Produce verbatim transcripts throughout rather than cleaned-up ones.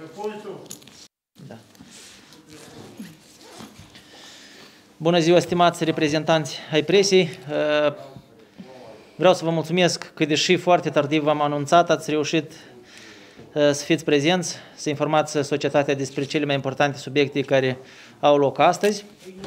Da. Bună ziua, stimați reprezentanți ai presei. Vreau să vă mulțumesc că, deși foarte tardiv v-am anunțat, ați reușit să fiți prezenți, să informați societatea despre cele mai importante subiecte care au loc astăzi.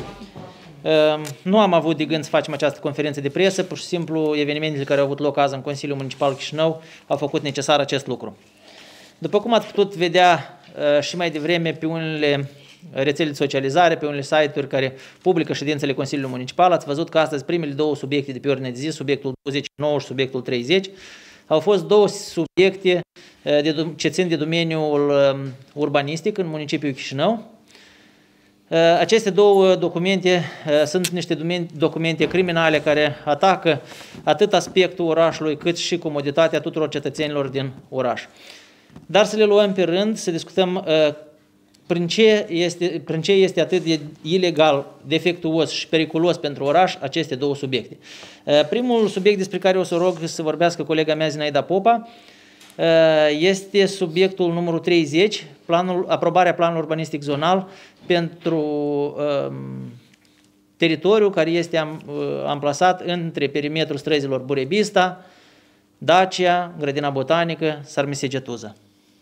Nu am avut de gând să facem această conferință de presă, pur și simplu evenimentele care au avut loc azi în Consiliul Municipal Chișinău au făcut necesar acest lucru. După cum ați putut vedea și mai devreme pe unele rețele de socializare, pe unele site-uri care publică ședințele Consiliului Municipal, ați văzut că astăzi primele două subiecte de pe ordine de zi, subiectul douăzeci și nouă și subiectul treizeci, au fost două subiecte de, ce țin de domeniul urbanistic în municipiul Chișinău. Aceste două documente sunt niște documente criminale care atacă atât aspectul orașului cât și comoditatea tuturor cetățenilor din oraș. Dar să le luăm pe rând, să discutăm prin ce este, prin ce este atât de ilegal, defectuos și periculos pentru oraș aceste două subiecte. Primul subiect despre care o să rog să vorbească colega mea Zinaida Popa este subiectul numărul treizeci, planul, aprobarea planului urbanistic zonal pentru um, teritoriul care este am, amplasat între perimetrul străzilor Burebista, Dacia, Grădina Botanică, Sarmisegetuza.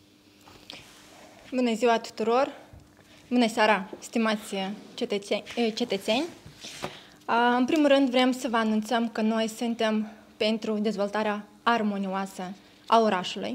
Bună ziua tuturor! Bună seara, stimați cetățeni! cetățeni. În primul rând vrem să vă anunțăm că noi suntem pentru dezvoltarea armonioasă a orașului.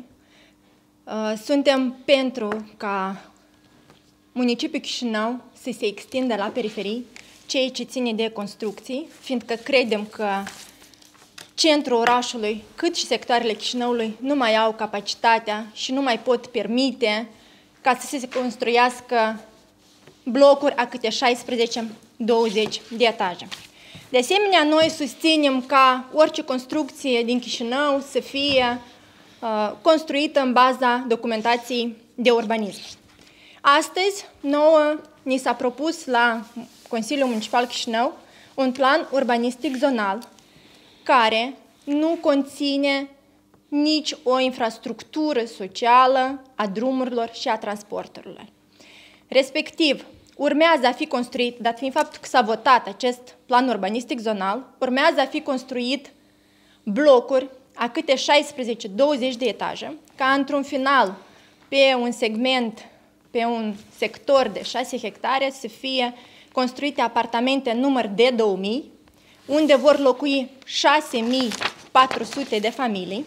Suntem pentru ca municipiul Chișinău să se extindă la periferii, ceea ce ține de construcții, fiindcă credem că centrul orașului, cât și sectoarele Chișinăului, nu mai au capacitatea și nu mai pot permite ca să se construiască blocuri a câte șaisprezece douăzeci de etaje. De asemenea, noi susținem ca orice construcție din Chișinău să fie uh, construită în baza documentației de urbanism. Astăzi, nouă, ni s-a propus la Consiliul Municipal Chișinău un plan urbanistic zonal care nu conține nici o infrastructură socială a drumurilor și a transporturilor. Respectiv, urmează a fi construit, dat fiind faptul că s-a votat acest plan urbanistic zonal, urmează a fi construit blocuri a câte șaisprezece douăzeci de etaje, ca într-un final, pe un segment, pe un sector de șase hectare, să fie construite apartamente număr de două mii, unde vor locui șase mii patru sute de familii,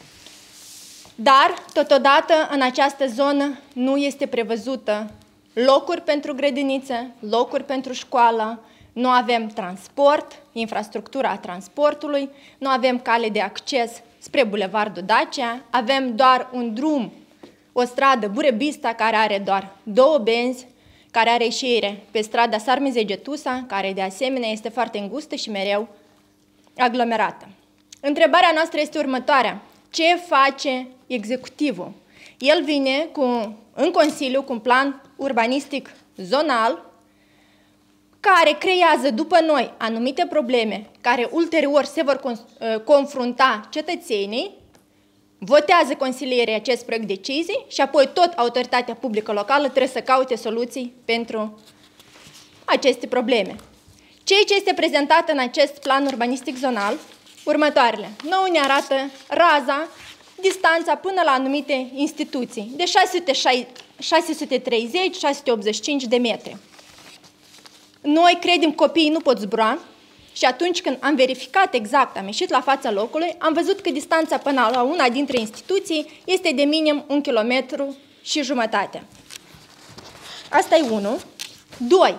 dar, totodată, în această zonă nu este prevăzută locuri pentru grădinițe, locuri pentru școală, nu avem transport, infrastructura transportului, nu avem cale de acces spre Bulevardul Dacia, avem doar un drum, o stradă Burebista care are doar două benzi, care are ieșire pe strada Sarmisegetuza, care de asemenea este foarte îngustă și mereu aglomerată. Întrebarea noastră este următoarea. Ce face executivul? El vine cu, în Consiliu cu un plan urbanistic zonal care creează după noi anumite probleme care ulterior se vor confrunta cetățenii, votează consilierii acest proiect de decizii și apoi tot autoritatea publică locală trebuie să caute soluții pentru aceste probleme. Ceea ce este prezentat în acest plan urbanistic zonal, următoarele. Nouă ne arată raza, distanța până la anumite instituții, de șase sute treizeci - șase sute optzeci și cinci de metri. Noi credem că copiii nu pot zbura și atunci când am verificat exact, am ieșit la fața locului, am văzut că distanța până la una dintre instituții este de minim un kilometru și jumătate. Asta e unul. Doi.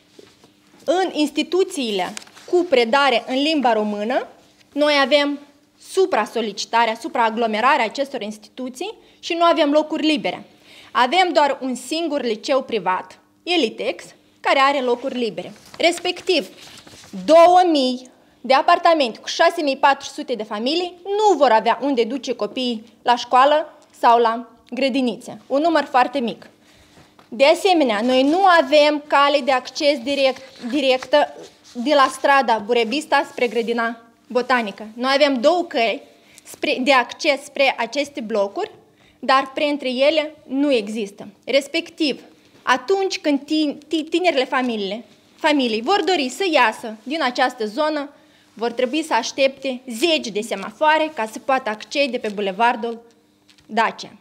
În instituțiile cu predare în limba română, noi avem supra-solicitarea, supra-aglomerarea acestor instituții și nu avem locuri libere. Avem doar un singur liceu privat, Elitex, care are locuri libere. Respectiv, două mii de apartamente cu șase mii patru sute de familii nu vor avea unde duce copiii la școală sau la grădinițe. Un număr foarte mic. De asemenea, noi nu avem cale de acces direct, directă de la strada Burebista spre Grădina Botanică. Noi avem două căi spre, de acces spre aceste blocuri, dar printre ele nu există. Respectiv, atunci când tinerile familiile, familii vor dori să iasă din această zonă, vor trebui să aștepte zeci de semafoare ca să poată accede pe bulevardul Dacia.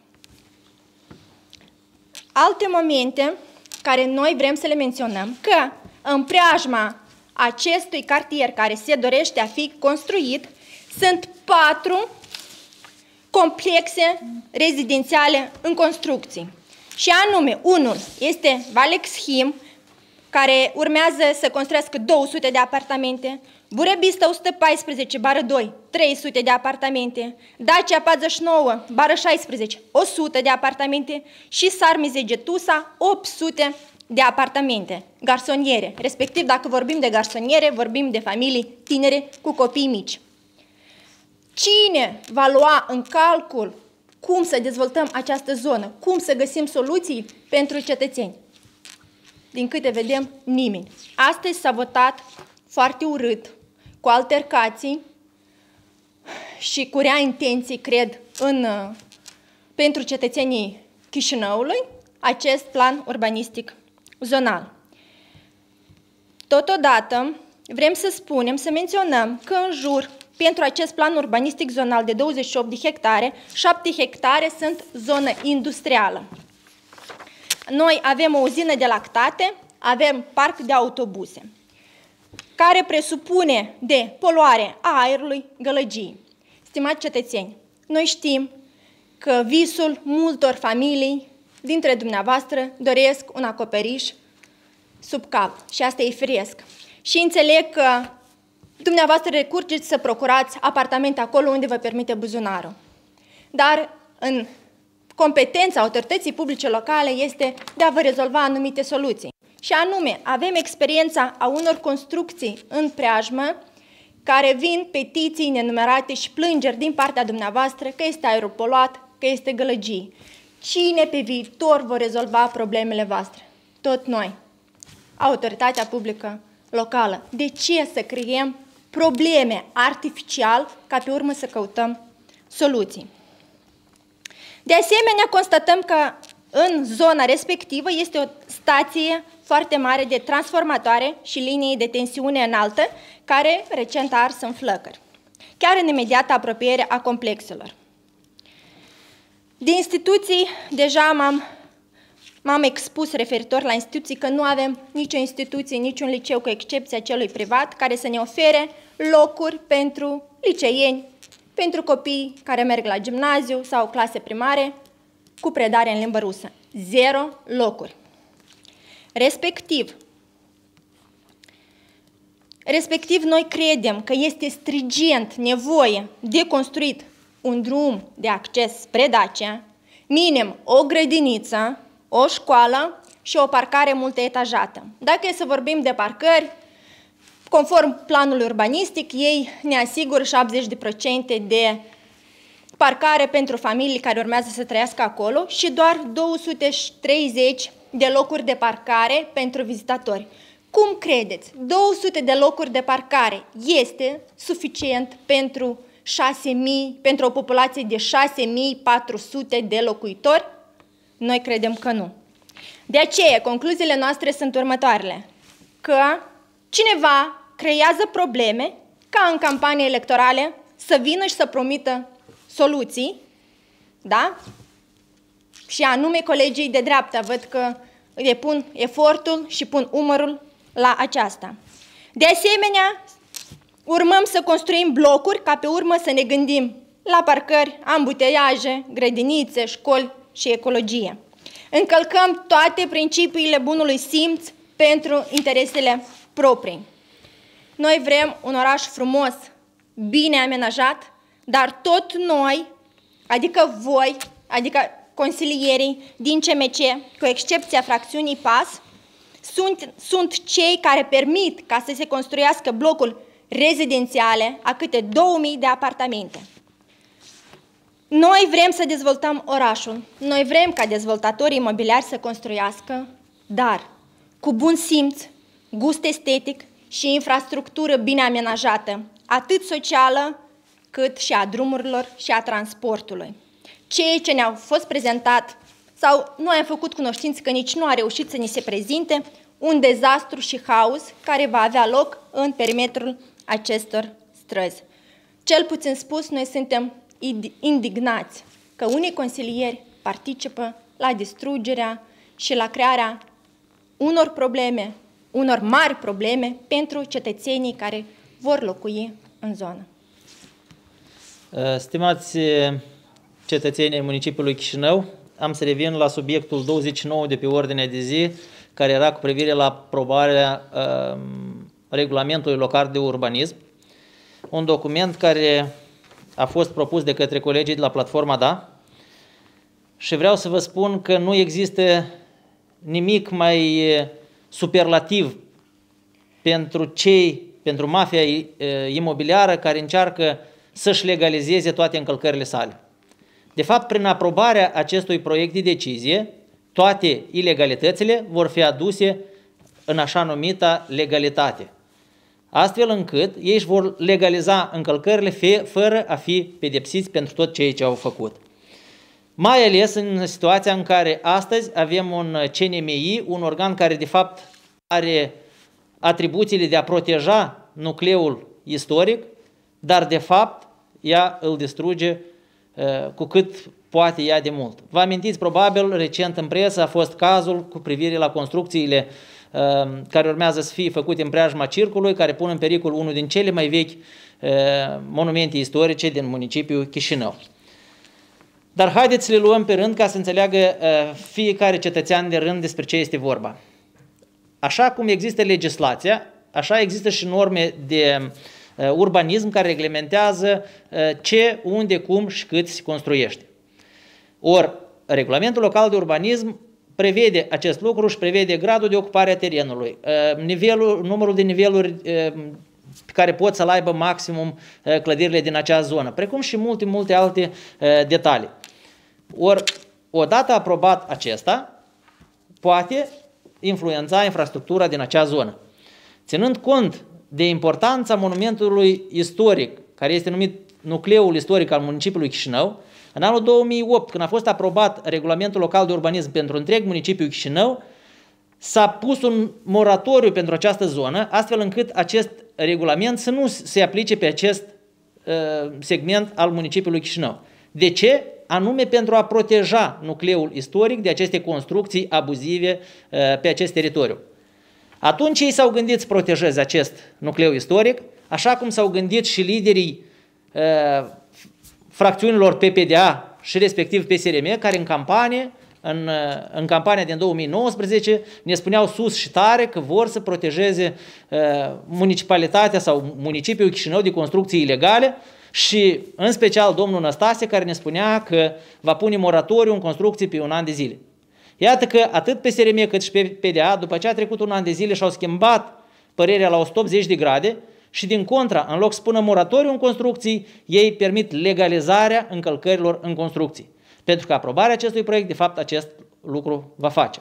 Alte momente care noi vrem să le menționăm, că în preajma acestui cartier care se dorește a fi construit, sunt patru complexe rezidențiale în construcții. Și anume, unul este Valexhim, care urmează să construiască două sute de apartamente, Burebista o sută paisprezece doi, trei sute de apartamente, Dacia patruzeci și nouă șaisprezece, o sută de apartamente și Sarmizegetusa, opt sute de apartamente, garsoniere. Respectiv, dacă vorbim de garsoniere, vorbim de familii tinere cu copii mici. Cine va lua în calcul cum să dezvoltăm această zonă, cum să găsim soluții pentru cetățeni? Din câte vedem, nimeni. Astăzi s-a votat foarte urât, cu altercații și cu rea intenții, cred, în, pentru cetățenii Chișinăului, acest plan urbanistic zonal. Totodată, vrem să spunem, să menționăm că în jur, pentru acest plan urbanistic zonal de douăzeci și opt de hectare, șapte hectare sunt zonă industrială. Noi avem o uzină de lactate, avem parc de autobuse, care presupune de poluare a aerului, gălăgii. Stimați cetățeni, noi știm că visul multor familii dintre dumneavoastră doresc un acoperiș sub cap și asta e firesc. Și înțeleg că dumneavoastră recurgeți să procurați apartamente acolo unde vă permite buzunarul. Dar în competența autorității publice locale este de a vă rezolva anumite soluții. Și anume, avem experiența a unor construcții în preajmă care vin petiții nenumerate și plângeri din partea dumneavoastră că este aerul poluat, că este gălăgii. Cine pe viitor vor rezolva problemele voastre? Tot noi, autoritatea publică locală. De ce să creăm probleme artificial ca pe urmă să căutăm soluții? De asemenea, constatăm că în zona respectivă este o stație foarte mare de transformatoare și linii de tensiune înaltă, care recent a ars în flăcări, chiar în imediată apropiere a complexelor. De instituții, deja m-am m-am expus referitor la instituții că nu avem nicio instituție, niciun liceu, cu excepția celui privat, care să ne ofere locuri pentru liceieni, pentru copii care merg la gimnaziu sau clase primare, cu predare în limbă rusă. Zero locuri. Respectiv, respectiv, noi credem că este stringent nevoie de construit un drum de acces spre Dacia, minim o grădiniță, o școală și o parcare multietajată. Dacă e să vorbim de parcări, conform planului urbanistic, ei ne asigură șaptezeci la sută de parcare pentru familii care urmează să trăiască acolo și doar două sute treizeci de locuri de parcare pentru vizitatori. Cum credeți? două sute de locuri de parcare este suficient pentru șase mii, pentru o populație de șase mii patru sute de locuitori? Noi credem că nu. De aceea, concluziile noastre sunt următoarele. Că cineva creează probleme ca în campanii electorale să vină și să promită soluții, da? Și anume colegii de dreapta văd că le pun efortul și pun umărul la aceasta. De asemenea, urmăm să construim blocuri ca pe urmă să ne gândim la parcări, ambuteiaje, grădinițe, școli și ecologie. Încălcăm toate principiile bunului simț pentru interesele proprii. Noi vrem un oraș frumos, bine amenajat, dar tot noi, adică voi, adică consilierii din C M C, cu excepția fracțiunii P A S, sunt, sunt cei care permit ca să se construiască blocuri rezidențiale a câte două mii de apartamente. Noi vrem să dezvoltăm orașul, noi vrem ca dezvoltatorii imobiliari să construiască, dar cu bun simț, gust estetic și infrastructură bine amenajată, atât socială cât și a drumurilor și a transportului. ceea ce ne-au fost prezentat sau nu am făcut cunoștință că nici nu a reușit să ni se prezinte un dezastru și haos care va avea loc în perimetrul acestor străzi. Cel puțin spus, noi suntem indignați că unii consilieri participă la distrugerea și la crearea unor probleme, unor mari probleme pentru cetățenii care vor locui în zonă. Stimați cetățenii ai municipiului Chișinău, am să revin la subiectul douăzeci și nouă de pe ordinea de zi, care era cu privire la aprobarea uh, regulamentului local de urbanism, un document care a fost propus de către colegii de la Platforma Da și vreau să vă spun că nu există nimic mai superlativ pentru cei, pentru mafia imobiliară care încearcă să-și legalizeze toate încălcările sale. De fapt, prin aprobarea acestui proiect de decizie, toate ilegalitățile vor fi aduse în așa numita legalitate, astfel încât ei își vor legaliza încălcările fără a fi pedepsiți pentru tot ceea ce au făcut. Mai ales în situația în care astăzi avem un C N M I, un organ care de fapt are atribuțiile de a proteja nucleul istoric, dar de fapt ea îl distruge uh, cu cât poate ea de mult. Vă amintiți probabil, recent în presă a fost cazul cu privire la construcțiile uh, care urmează să fie făcute în preajma Circului, care pun în pericol unul din cele mai vechi uh, monumente istorice din municipiul Chișinău. Dar haideți să le luăm pe rând ca să înțeleagă uh, fiecare cetățean de rând despre ce este vorba. Așa cum există legislația, așa există și norme de uh, urbanism care reglementează uh, ce, unde, cum și cât se construiește. Ori, regulamentul local de urbanism prevede acest lucru și prevede gradul de ocupare a terenului, uh, nivelul, numărul de niveluri uh, pe care pot să-l aibă maximum uh, clădirile din acea zonă, precum și multe, multe alte uh, detalii. Ori, odată aprobat acesta, poate influența infrastructura din acea zonă. Ținând cont de importanța monumentului istoric, care este numit nucleul istoric al municipiului Chișinău, în anul două mii opt, când a fost aprobat regulamentul local de urbanism pentru întreg municipiul Chișinău, s-a pus un moratoriu pentru această zonă, astfel încât acest regulament să nu se aplice pe acest uh, segment al municipiului Chișinău. De ce? Anume pentru a proteja nucleul istoric de aceste construcții abuzive uh, pe acest teritoriu. Atunci ei s-au gândit să protejeze acest nucleu istoric, așa cum s-au gândit și liderii uh, fracțiunilor P P D A și respectiv P S R M, care în campanie, în, în campania din două mii nouăsprezece, ne spuneau sus și tare că vor să protejeze uh, municipalitatea sau municipiul Chișinău de construcții ilegale și în special domnul Năstase, care ne spunea că va pune moratoriu în construcții pe un an de zile. Iată că atât P S R M cât și P D A, după ce a trecut un an de zile, și-au schimbat părerea la o sută optzeci de grade și din contra, în loc să pună moratoriu în construcții, ei permit legalizarea încălcărilor în construcții. Pentru că aprobarea acestui proiect, de fapt, acest lucru va face.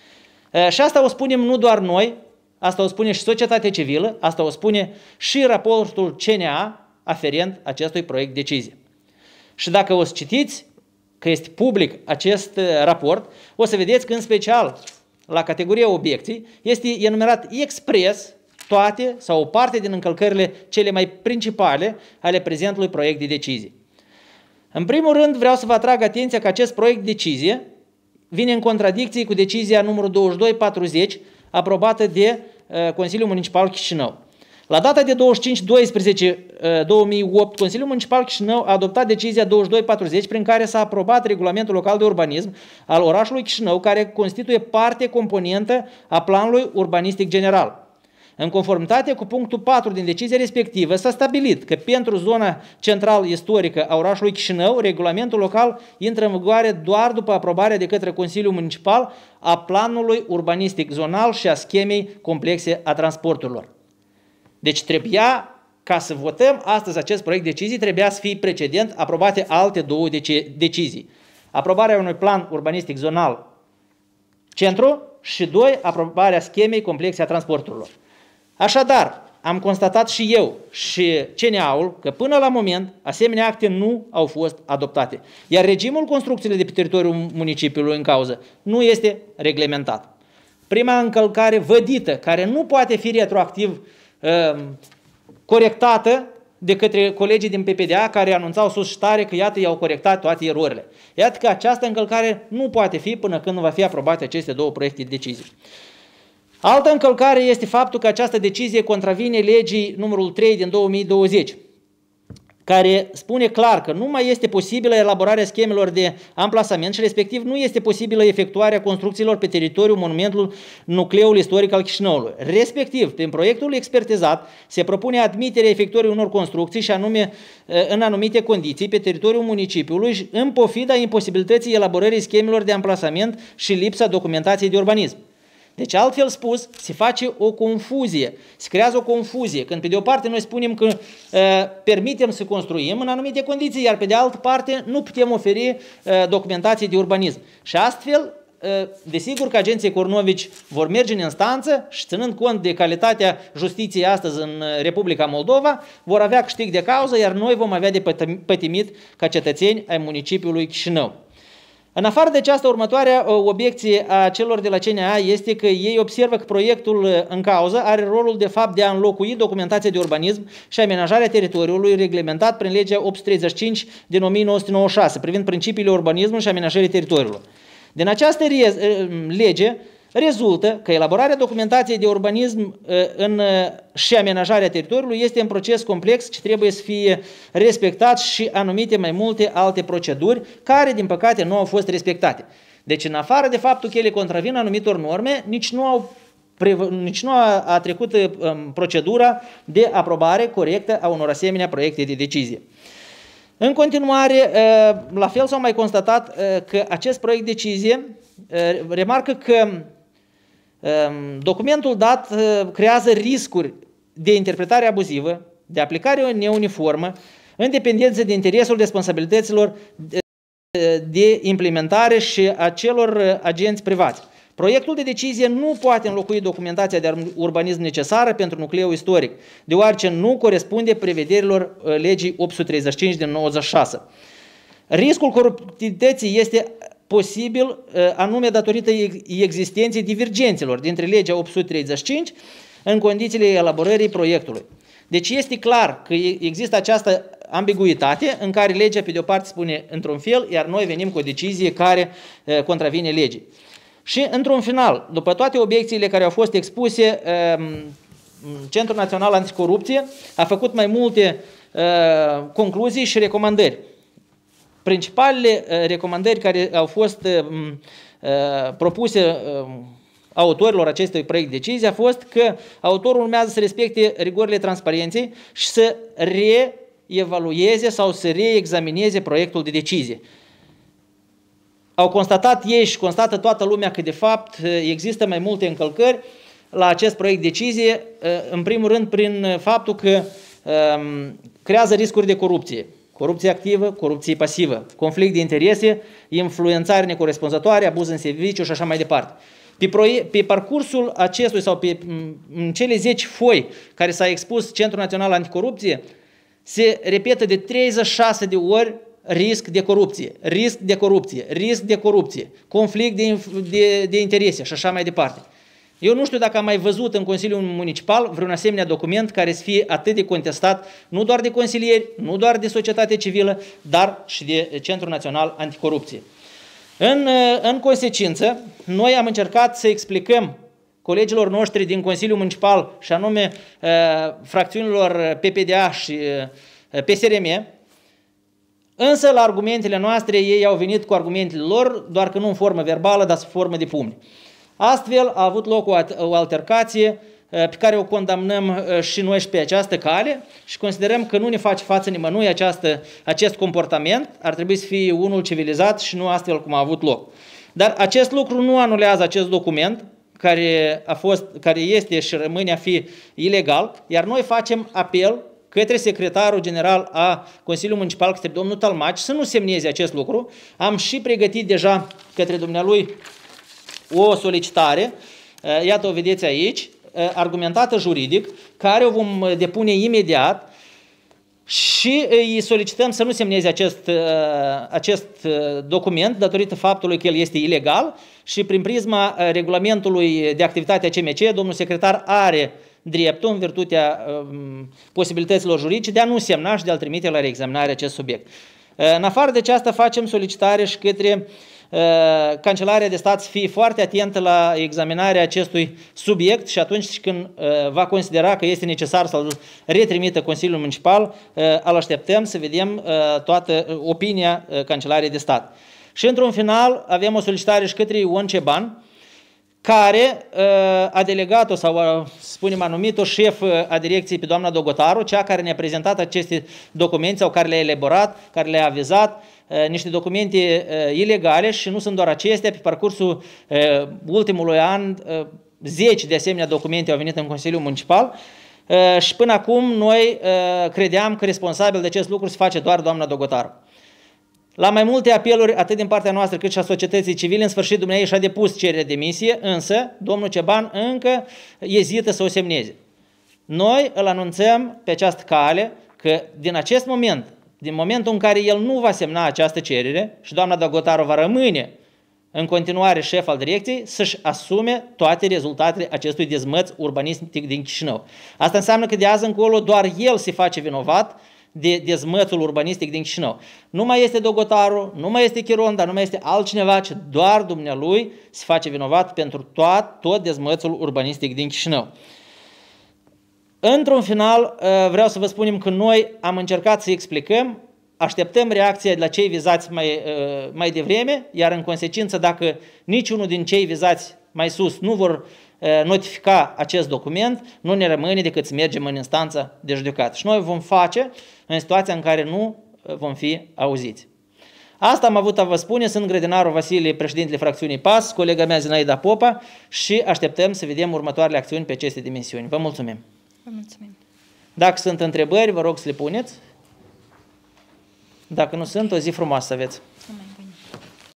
Și asta o spunem nu doar noi, asta o spune și societatea civilă, asta o spune și raportul C N A aferent acestui proiect de decizie. Și dacă o să citiți, că este public acest raport, o să vedeți că în special la categoria obiecții este enumerat expres toate sau o parte din încălcările cele mai principale ale prezentului proiect de decizie. În primul rând vreau să vă atrag atenția că acest proiect de decizie vine în contradicție cu decizia numărul douăzeci și doi patruzeci aprobată de uh, Consiliul Municipal Chișinău. La data de douăzeci și cinci doisprezece două mii opt, Consiliul Municipal Chișinău a adoptat decizia douăzeci și doi patruzeci prin care s-a aprobat regulamentul local de urbanism al orașului Chișinău, care constituie parte componentă a planului urbanistic general. În conformitate cu punctul patru din decizia respectivă, s-a stabilit că pentru zona central-istorică a orașului Chișinău, regulamentul local intră în vigoare doar după aprobarea de către Consiliul Municipal a planului urbanistic zonal și a schemei complexe a transporturilor. Deci trebuia, ca să votăm astăzi acest proiect de decizii, trebuia să fie precedent aprobate alte două deci decizii. Aprobarea unui plan urbanistic zonal centru și doi, aprobarea schemei complexe a transporturilor. Așadar, am constatat și eu și C N A-ul că până la moment asemenea acte nu au fost adoptate. Iar regimul construcțiilor de pe teritoriul municipiului în cauză nu este reglementat. Prima încălcare vădită, care nu poate fi retroactiv uh, corectată de către colegii din P P D A care anunțau sus și tare că iată i-au corectat toate erorile. Iată că această încălcare nu poate fi până când va fi aprobate aceste două proiecte de decizii. Altă încălcare este faptul că această decizie contravine legii numărul trei din două mii douăzeci, care spune clar că nu mai este posibilă elaborarea schemelor de amplasament și respectiv nu este posibilă efectuarea construcțiilor pe teritoriul monumentului nucleul istoric al Chișinăului. Respectiv, prin proiectul expertizat se propune admiterea efectuării unor construcții și anume în anumite condiții pe teritoriul municipiului în pofida imposibilității elaborării schemelor de amplasament și lipsa documentației de urbanism. Deci, altfel spus, se face o confuzie, se creează o confuzie, când pe de o parte noi spunem că uh, permitem să construim în anumite condiții, iar pe de altă parte nu putem oferi uh, documentație de urbanism. Și astfel, uh, desigur că agenții Cornovici vor merge în instanță și ținând cont de calitatea justiției astăzi în Republica Moldova, vor avea câștig de cauză, iar noi vom avea de pătimit ca cetățeni ai municipiului Chișinău. În afară de această următoare obiecție a celor de la C N A este că ei observă că proiectul în cauză are rolul de fapt de a înlocui documentația de urbanism și amenajarea teritoriului reglementat prin legea opt sute treizeci și cinci din o mie nouă sute nouăzeci și șase privind principiile urbanismului și amenajării teritoriului. Din această lege rezultă că elaborarea documentației de urbanism în, și amenajarea teritoriului este un proces complex și trebuie să fie respectat și anumite mai multe alte proceduri care, din păcate, nu au fost respectate. Deci, în afară de faptul că ele contravin anumitor norme, nici nu, au, nici nu a, a trecut um, procedura de aprobare corectă a unor asemenea proiecte de decizie. În continuare, la fel s-au mai constatat că acest proiect de decizie remarcă că documentul dat creează riscuri de interpretare abuzivă, de aplicare neuniformă, în dependență de interesul responsabilităților de implementare și a celor agenți privați. Proiectul de decizie nu poate înlocui documentația de urbanism necesară pentru nucleul istoric, deoarece nu corespunde prevederilor legii opt sute treizeci și cinci din nouăzeci și șase. Riscul coruptității este posibil anume datorită existenței divergențelor dintre legea opt sute treizeci și cinci în condițiile elaborării proiectului. Deci este clar că există această ambiguitate în care legea pe de o parte spune într-un fel, iar noi venim cu o decizie care contravine legii. Și într-un final, după toate obiecțiile care au fost expuse, Centrul Național Anticorupție a făcut mai multe concluzii și recomandări. Principalele recomandări care au fost propuse autorilor acestui proiect de decizie a fost că autorul urmează să respecte rigorile transparenței și să reevalueze sau să reexamineze proiectul de decizie. Au constatat ei și constată toată lumea că de fapt există mai multe încălcări la acest proiect de decizie, în primul rând prin faptul că creează riscuri de corupție. Corupție activă, corupție pasivă, conflict de interese, influențare necorespunzătoare, abuz în serviciu și așa mai departe. Pe, pe parcursul acestui sau pe în cele zece foi care s-a expus Centrul Național Anticorupție, se repetă de treizeci și șase de ori risc de corupție, risc de corupție, risc de corupție, conflict de, de, de interese și așa mai departe. Eu nu știu dacă am mai văzut în Consiliul Municipal vreun asemenea document care să fie atât de contestat, nu doar de consilieri, nu doar de societate civilă, dar și de Centrul Național Anticorupție. În, în consecință, noi am încercat să explicăm colegilor noștri din Consiliul Municipal și anume fracțiunilor P P D A și P S R M, însă la argumentele noastre ei au venit cu argumentele lor, doar că nu în formă verbală, dar în formă de pumni. Astfel a avut loc o, o altercație pe care o condamnăm și noi și pe această cale și considerăm că nu ne face față nimănui această, acest comportament, ar trebui să fie unul civilizat și nu astfel cum a avut loc. Dar acest lucru nu anulează acest document care, a fost, care este și rămâne a fi ilegal, iar noi facem apel către secretarul general a Consiliului Municipal, către domnul Talmaci, să nu semneze acest lucru. Am și pregătit deja către dumnealui o solicitare, iată o vedeți aici, argumentată juridic, care o vom depune imediat și îi solicităm să nu semneze acest, acest document datorită faptului că el este ilegal și prin prisma regulamentului de activitate a C M C, domnul secretar are dreptul, în virtutea um, posibilităților juridice, de a nu semna și de a-l trimite la reexaminare acest subiect. În afară de aceasta facem solicitare și către uh, Cancelarea de Stat să fie foarte atentă la examinarea acestui subiect și atunci când uh, va considera că este necesar să-l retrimită Consiliul Municipal, uh, îl așteptăm să vedem uh, toată opinia uh, Cancelariei de Stat. Și într-un final avem o solicitare și către Ion Ceban, care uh, a delegat-o sau, uh, spunem, a numit-o șef uh, a direcției pe doamna Dogotaru, cea care ne-a prezentat aceste documente sau care le-a elaborat, care le-a avizat, uh, niște documente uh, ilegale și nu sunt doar acestea. Pe parcursul uh, ultimului an, uh, zeci de asemenea documente au venit în Consiliul Municipal uh, și până acum noi uh, credeam că responsabil de acest lucru se face doar doamna Dogotaru. La mai multe apeluri, atât din partea noastră cât și a societății civile, în sfârșit dumneavoastră și-a depus cerere de demisie, însă domnul Ceban încă ezită să o semneze. Noi îl anunțăm pe această cale că din acest moment, din momentul în care el nu va semna această cerere și doamna Dogotaru va rămâne în continuare șef al direcției, să-și asume toate rezultatele acestui dezmăț urbanistic din Chișinău. Asta înseamnă că de azi încolo doar el se face vinovat de dezmățul urbanistic din Chișinău. Nu mai este Dogotaru, nu mai este Chironda, nu mai este altcineva, ci doar dumnealui se face vinovat pentru tot, tot dezmățul urbanistic din Chișinău. Într-un final, vreau să vă spunem că noi am încercat să explicăm, așteptăm reacția de la cei vizați mai, mai devreme, iar în consecință, dacă niciunul din cei vizați mai sus nu vor notifica acest document, nu ne rămâne decât să mergem în instanța de judecată. Și noi vom face în situația în care nu vom fi auziți. Asta am avut a vă spune, sunt grădinarul Vasile, președintele fracțiunii P A S, colega mea Zinaida Popa și așteptăm să vedem următoarele acțiuni pe aceste dimensiuni. Vă mulțumim! Vă mulțumim! Dacă sunt întrebări, vă rog să le puneți. Dacă nu sunt, o zi frumoasă să aveți! Amen.